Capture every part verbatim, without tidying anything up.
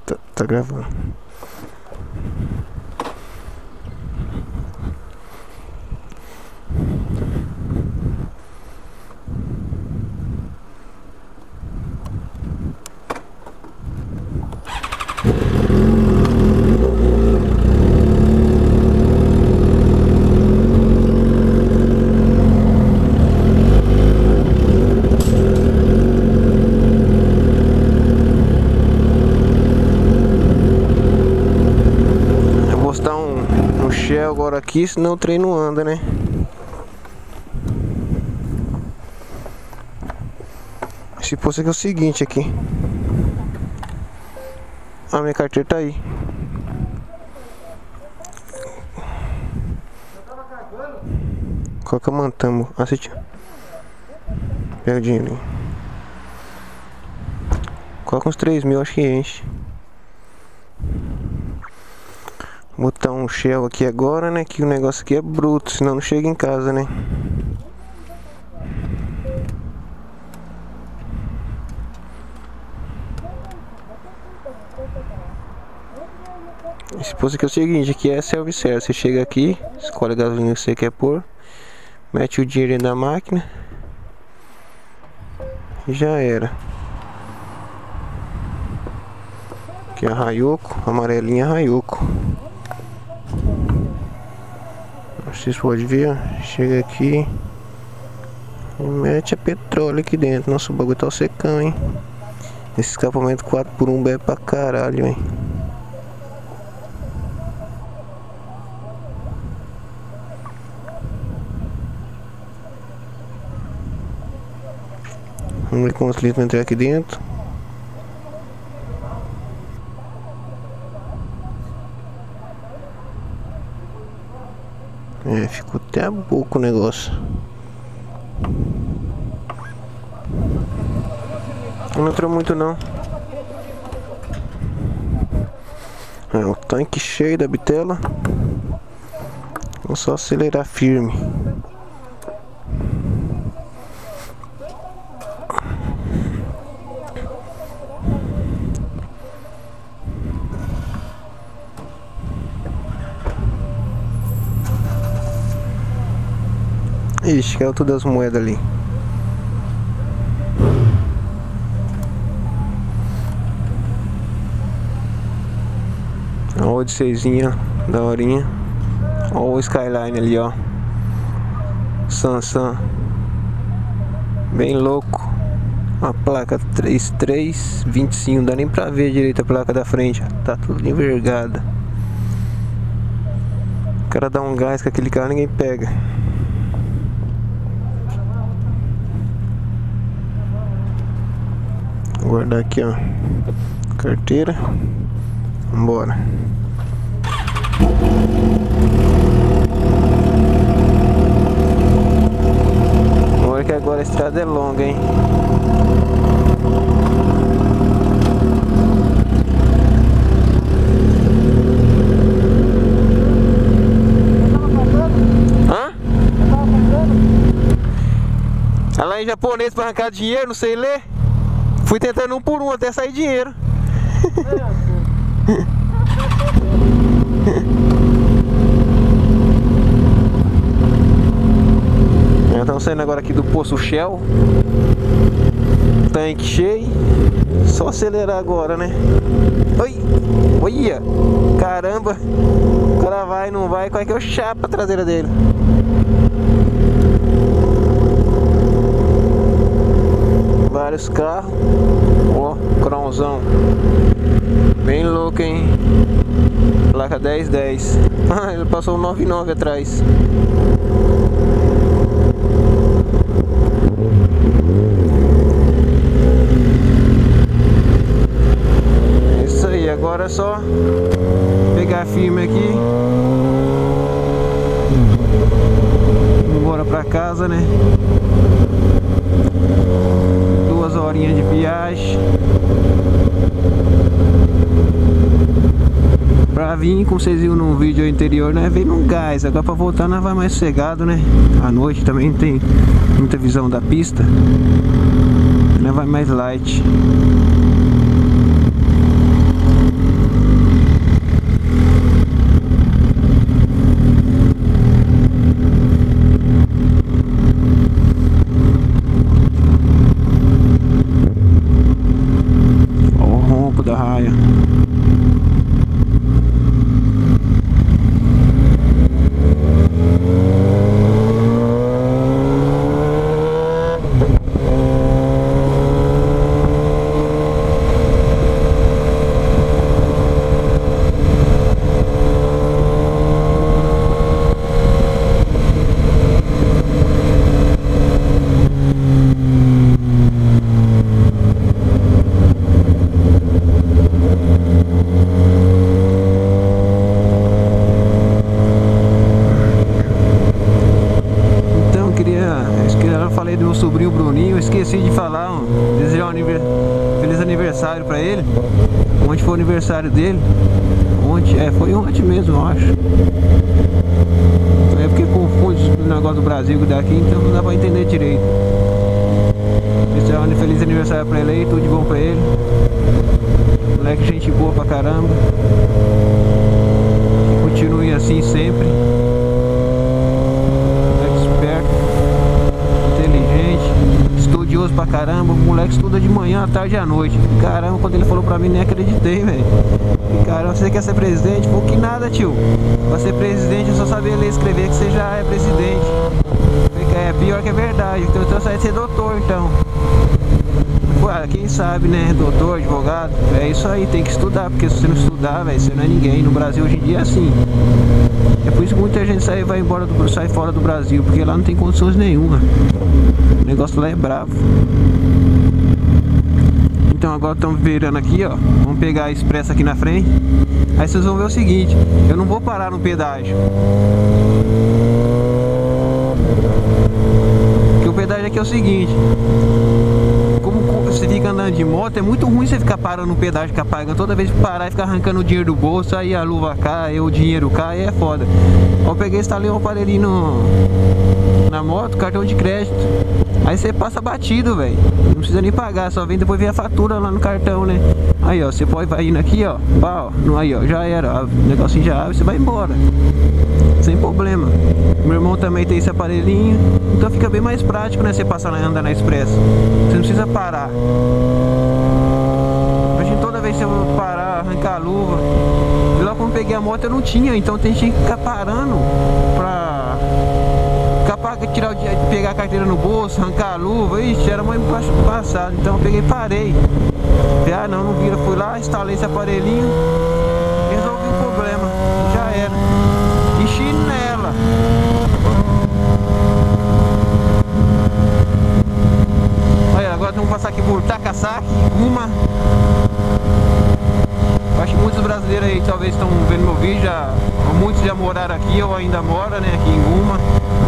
Tá, tá gravando. Agora aqui, senão o trem não anda, né? Se fosse aqui é o seguinte aqui. A minha carteira tá aí. Coloca mantamo. Assiste. Pega o dinheiro aí. Coloca uns três mil, acho que enche. Botar um shell aqui agora, né? Que o negócio aqui é bruto, senão não chega em casa, né? Esse posto aqui é o seguinte, aqui é self-service. Você chega aqui, escolhe a gasolina que você quer pôr, mete o dinheiro dentro da máquina e já era. Aqui é a Rayoko, amarelinha Rayoko. Vocês podem ver, ó, chega aqui e mete a petróleo aqui dentro. Nossa, o bagulho tá secão, hein? Esse escapamento quatro por um bebe pra caralho, hein? Vamos ver quantos litros vai entrar aqui dentro. É, ficou até a boca o negócio. Não entrou muito não. É, o tanque cheio da bitela. Vamos só acelerar firme. Ixi, caiu todas as moedas ali. Olha o Odisseizinha, da horinha. Olha o Skyline ali, ó. Sansan. Bem louco. A placa trinta e três vinte e cinco. Não dá nem pra ver direito a placa da frente. Tá tudo envergada. O cara dá um gás com aquele carro, ninguém pega. Vou guardar aqui, ó, carteira. Vambora. Olha que agora a estrada é longa, hein? Hã? Tá lá em japonês pra arrancar dinheiro, não sei ler. Fui tentando um por um até sair dinheiro. Estamos saindo agora aqui do posto Shell. Tanque cheio. Só acelerar agora, né? Oi! Olha! Caramba! O cara vai, não vai. Qual é que é o chapa a traseira dele? Vários carros. Ó, cromzão. Bem louco, hein? Placa dez dez. Ah, ele passou o nove nove atrás. É isso aí, agora é só pegar firme aqui. Embora pra casa, né? Duas horinhas de viagem. Pra vir, como vocês viram no vídeo anterior, né? Veio num gás. Agora pra voltar nós vai mais sossegado, né? À noite também tem muita visão da pista. Nós vai mais light. da raia. Do meu sobrinho Bruninho, eu esqueci de falar, ó, desejar um aniver... feliz aniversário pra ele. Ontem foi o aniversário dele. Ontem, é, foi ontem mesmo, eu acho. É porque confunde o negócio do Brasil daqui, então não dá pra entender direito. Desejar um feliz aniversário pra ele aí, tudo de bom pra ele. Moleque, gente boa pra caramba. Continue assim sempre. Estudioso pra caramba, o moleque estuda de manhã, à tarde e à noite. Caramba, quando ele falou pra mim, nem acreditei, velho. Caramba, você quer ser presidente? Pô, que nada, tio. Pra ser presidente, eu só sabia ler e escrever que você já é presidente. É pior que é verdade, então eu saí de ser doutor, então. Pô, quem sabe, né? Doutor, advogado, é isso aí, tem que estudar, porque se você não estudar, velho, você não é ninguém. No Brasil hoje em dia é assim. É por isso que muita gente sai, vai embora do, sai fora do Brasil, porque lá não tem condições nenhuma. O negócio lá é bravo. Então agora estamos virando aqui, ó. Vamos pegar a expressa aqui na frente. Aí vocês vão ver o seguinte: eu não vou parar no pedágio, porque o pedágio aqui é o seguinte: como você fica andando de moto, é muito ruim você ficar parando no pedágio, ficar pagando toda vez que parar e ficar arrancando o dinheiro do bolso, aí a luva cai, o dinheiro cai, é foda. Eu peguei e instalei um aparelhinho no, na moto, cartão de crédito. Aí você passa batido, velho. Não precisa nem pagar, só vem depois ver a fatura lá no cartão, né? Aí, ó, você pode vai indo aqui, ó. Pá, ó. Aí, ó, já era. O negocinho já abre, você vai embora. Sem problema. Meu irmão também tem esse aparelhinho. Então fica bem mais prático, né? Você passar lá e andar na expressa. Você não precisa parar. Imagina toda vez que você parar, arrancar a luva. E lá quando peguei a moto eu não tinha, então tem que ficar parando pra... capaz de tirar o dia, pegar a carteira no bolso, arrancar a luva, ixi, era muito passado, então eu peguei e parei. Falei, ah não, não vira, fui lá, instalei esse aparelhinho, resolvi o problema, já era. Enchi nela. Olha, agora vamos passar aqui por Takasaki, Guma. Acho que muitos brasileiros aí talvez estão vendo meu vídeo, já, muitos já moraram aqui ou ainda moram, né, aqui em Guma.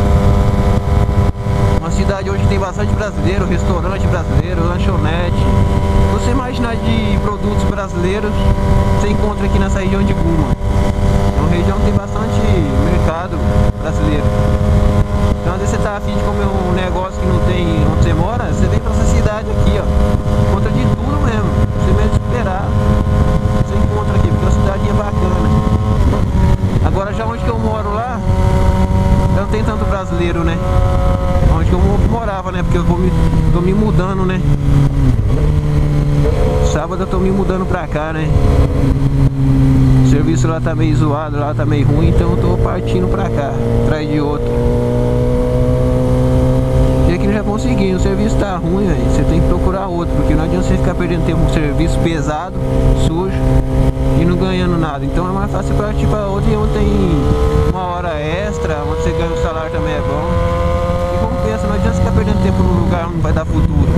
Uma cidade hoje tem bastante brasileiro, restaurante brasileiro, lanchonete. Você imaginar de produtos brasileiros, você encontra aqui nessa região de Guma. É uma região que tem bastante mercado brasileiro. Então às vezes você tá afim de comer um negócio que não tem onde você mora, você vem pra essa cidade aqui, ó. Encontra de tudo mesmo, você mesmo esperar. Você encontra aqui, porque a cidade é bacana. Agora já onde que eu moro lá, não tem tanto brasileiro, né? Onde que eu morava, né? Porque eu vou me, tô me mudando, né? Sábado eu tô me mudando pra cá, né? O serviço lá tá meio zoado, lá tá meio ruim, então eu tô partindo pra cá, atrás de outro. E aqui no Japão é o seguinte, o serviço tá ruim, véio, você tem que procurar outro, porque não adianta você ficar perdendo tempo com um serviço pesado, sujo e não ganhando nada. Então é mais fácil para tipo outro onde tem uma hora extra, onde você ganha o salário também é bom. E compensa, não adianta você ficar perdendo tempo num lugar onde não vai dar futuro.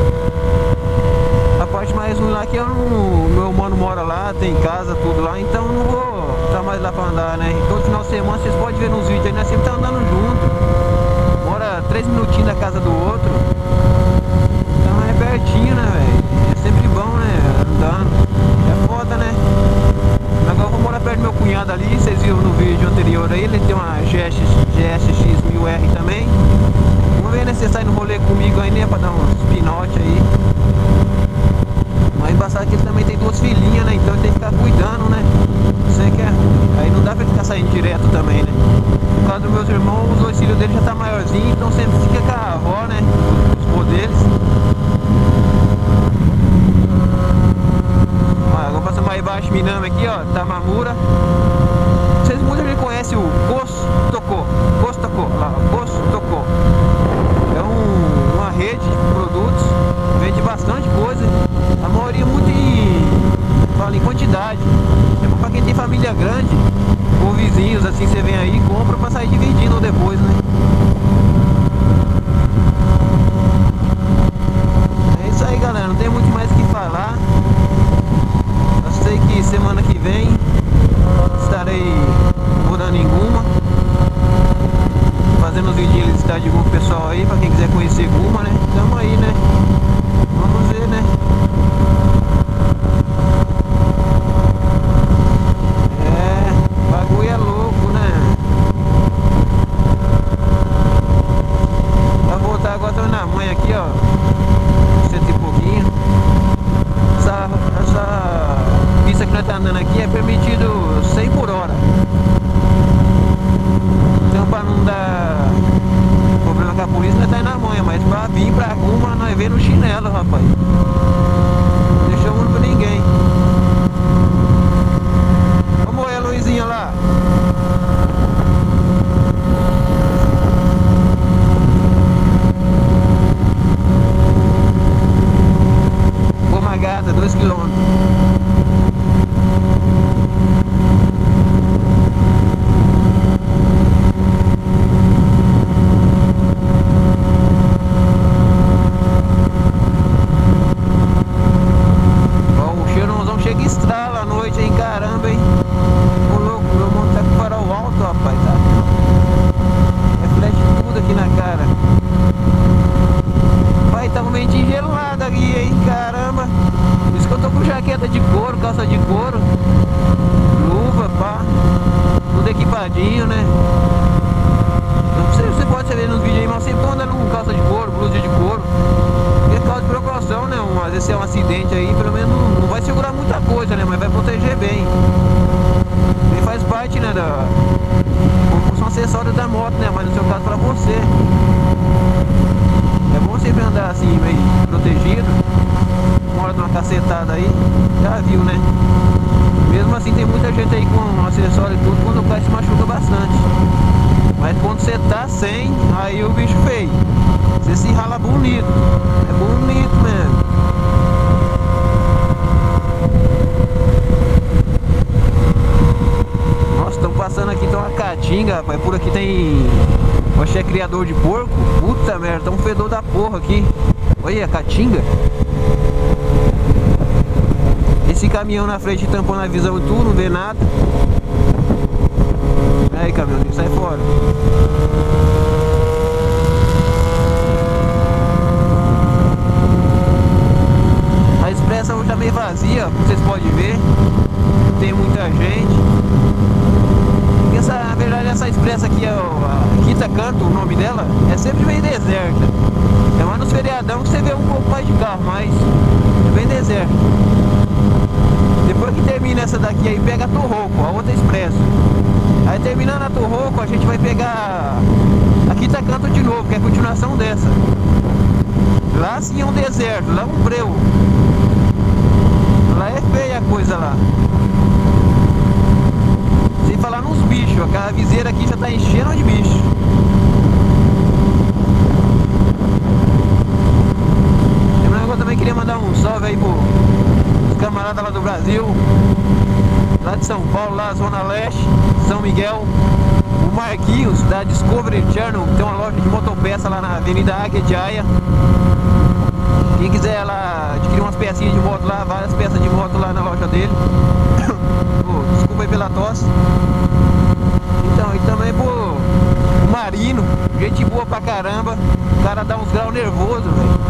A parte mais ruim lá é que eu não, meu mano mora lá, tem casa, tudo lá, então eu não vou estar mais lá pra andar, né? Todo final de semana vocês podem ver nos vídeos aí, nós sempre tá andando junto. Mora três minutinhos da casa do outro. Então é pertinho, né, velho? É sempre bom, né? Andando. É foda, né? Agora eu vou morar perto do meu cunhado ali, vocês viram no vídeo anterior aí, ele tem uma G S X mil R também. Vamos ver, né? Você sai no rolê comigo aí, né? Pra dar uns pinote aí. Mas embaçado que ele também tem duas filhinhas, né? Então ele tem que ficar cuidando, né? Isso aí que é ruim. Aí não dá pra ele ficar saindo direto também, né? Por causa dos meus irmãos, os dois filhos dele já tá maiorzinho, então sempre fica com a avó, né? Os vô deles. Minami aqui, ó, Tamamura. Vocês muita gente conhece o Costco, Costco, lá, Costco. É um, uma rede de produtos, vende bastante coisa, a maioria muito em, fala, em quantidade. É bom pra quem tem família grande, ou vizinhos, assim, você vem aí e compra pra sair dividindo depois, né? É isso aí, galera, não tem muito mais o que falar. Eu sei que semana que vem estarei morando em Guma, fazendo os vídeos de cidade de Guma pro pessoal aí, pra quem quiser conhecer Guma, né? Tamo aí, né? Vamos ver, né? É, o bagulho é louco, né? Vai voltar agora, tô na mãe aqui, ó, cento e pouquinho. Essa, essa pista que nós tá andando aqui é permitido cem por hora. Então, pra não dar problema com a polícia, nós tá indo na manhã, mas pra vir pra Guma, nós vem no chinelo, rapaz. Não deixou muito pra ninguém. Vamos ver a luzinha lá. Goma Gata, dois quilômetros. De couro, calça de couro, luva, pá, tudo equipadinho, né? Você, você pode ver nos vídeos aí, mas eu sempre tô andando com calça de couro, blusa de couro. E é causa de precaução, né? Um, às vezes se é um acidente aí, pelo menos não, não vai segurar muita coisa, né? Mas vai proteger bem. E faz parte, né? Da, como são acessórios da moto, né? Mas no seu caso pra você. É bom sempre andar assim, meio protegido. Uma hora de uma cacetada aí, já viu, né? Mesmo assim tem muita gente aí com acessório e tudo, quando o carro se machuca bastante. Mas quando você tá sem, aí o bicho feio. Você se rala bonito. É bonito mesmo. Nossa, estão passando aqui, tem uma caatinga, rapaz. Por aqui tem... Eu achei criador de porco. Puta merda, tá um fedor da porra aqui. Olha a caatinga. Esse caminhão na frente tampando a visão e tudo, não vê nada. Aí, caminhãozinho, sai fora. A expressa hoje tá meio vazia, como vocês podem ver. Não tem muita gente. Essa, na verdade, essa expressa aqui, é a Quinta Canto, o nome dela, é sempre bem deserta. É mais nos feriadão que você vê um pouco mais de carro, mas é bem deserto. Depois que termina essa daqui aí, pega a Torroco, a outra expresso. Aí terminando a Torroco, a gente vai pegar a Quinta Canto de novo, que é a continuação dessa. Lá sim é um deserto, lá é um breu. Lá é feia a coisa lá. Sem falar nos bichos, a viseira aqui já tá enchendo de bicho. Eu também queria mandar um salve aí pro camarada lá do Brasil, lá de São Paulo, lá Zona Leste, São Miguel, o Marquinhos da Discovery Channel, tem uma loja de motopeça lá na Avenida Águia de Aia. Quem quiser lá adquirir umas pecinhas de moto lá, várias peças de moto lá na loja dele. Pô, desculpa aí pela tosse. Então, e também pro Marino, gente boa pra caramba, o cara dá uns graus nervosos, velho.